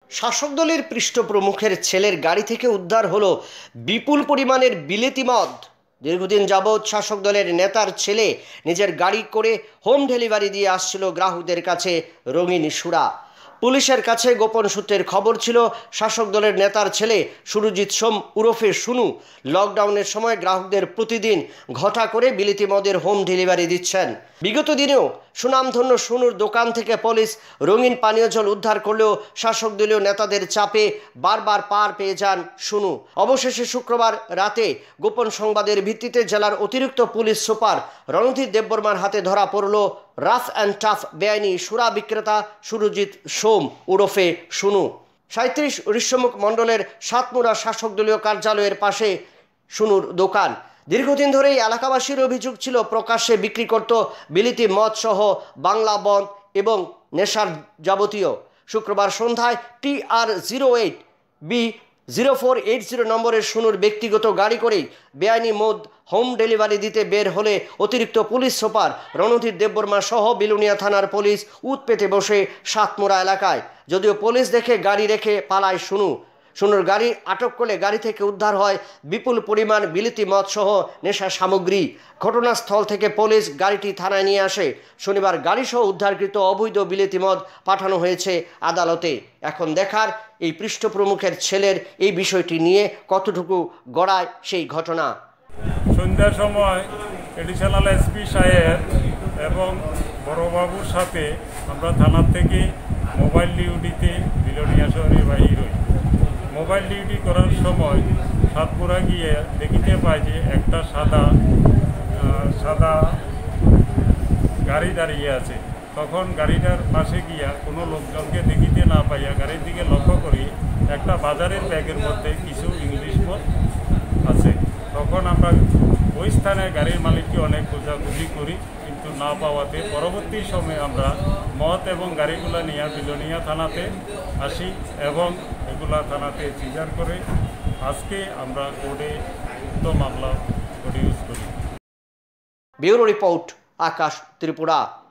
শাসক দলের পৃষ্ঠপ্রমুখের ছেলের গাড়ি থেকে উদ্ধার হলো বিপুল পরিমাণের বিলেতি মদ। দীর্ঘদিন যাবৎ শাসক দলের নেতার ছেলে নিজের গাড়ি করে হোম ডেলিভারি দিয়ে আসছিল গ্রাহকদের কাছে রঙিন সুরা। পুলিশের কাছে গোপন সূত্রের খবর ছিল শাসক দলের নেতার ছেলে সুরজিৎ সোম উরফে সুনু লকডাউনের সময় গ্রাহকদের প্রতিদিন ঘটা করে বিলেতি মদের হোম ডেলিভারি দিচ্ছেন। বিগত দিনেও সুনামধন্য সুনুর দোকান থেকে পুলিশ রঙিন পানীয় জল উদ্ধার করলেও শাসক দলীয় নেতাদের চাপে বারবার পার পেয়ে যান সুনু। অবশেষে শুক্রবার রাতে গোপন সংবাদের ভিত্তিতে জেলার অতিরিক্ত পুলিশ সুপার রণধীর দেববর্মার হাতে ধরা পড়ল রাফ অ্যান্ড টাফ বেআইনি সুরা বিক্রেতা সুরজিৎ সোম উরফে সুনু। ৩৭ ঋষ্যমুখ মণ্ডলের সাতমুড়া শাসক দলীয় কার্যালয়ের পাশে সুনুর দোকান। দীর্ঘদিন ধরেই এলাকাবাসীর অভিযোগ ছিল প্রকাশ্যে বিক্রি করত বিলিতি মদ সহ বাংলা বন এবং নেশার যাবতীয়। শুক্রবার সন্ধ্যায় TR08B0480 নম্বরের সুনুর ব্যক্তিগত গাড়ি করেই বেআইনি মদ হোম ডেলিভারি দিতে বের হলে অতিরিক্ত পুলিশ সুপার রণধীর দেববর্মা সহ বিলুনিয়া থানার পুলিশ উত পেতে বসে সাতমুড়া এলাকায়। যদিও পুলিশ দেখে গাড়ি রেখে পালায় সুনুর গাড়ি আটক করলে গাড়ি থেকে উদ্ধার হয় বিপুল পরিমাণ বিলিতি মদ সহ নেশা সামগ্রী। ঘটনাস্থল থেকে পুলিশ গাড়িটি থানায় নিয়ে আসে। শনিবার গাড়িসহ উদ্ধারকৃত অবৈধ বিলিতি মদ পাঠানো হয়েছে আদালতে। এখন দেখার এই পৃষ্ঠপ্রমুখের ছেলের এই বিষয়টি নিয়ে কতটুকু গড়ায় সেই ঘটনা। সন্ধ্যার সময় এডিশনাল এসপি সাহেব এবং বড়বাবুর সাথে আমরা থানার থেকে মোবাইল ডিউটিতে বিলোনিয়া শহরে বাহির হই। মোবাইল ডিউটি করার সময় সাতপুরা গিয়ে দেখিতে পাই যে একটা সাদা গাড়ি দাঁড়িয়ে আছে। তখন গাড়িটার পাশে গিয়া কোনো লোকজনকে দেখিতে না পাইয়া গাড়ির দিকে লক্ষ্য করি একটা বাজারের ব্যাগের মধ্যে কিছু ইংলিশ মদ আছে। তখন আমরা ওই স্থানে গাড়ির মালিককে অনেক খোঁজাখুঁজি করি, কিন্তু না পাওয়াতে পরবর্তী সময়ে আমরা মদ এবং গাড়িগুলা নিয়ে বিলোনিয়া থানাতে আসি এবং এগুলা থানাতে সিজার করে আজকে আমরা কোর্টে মামলা প্রডিউস করি। Bureau report, Akash Tripura.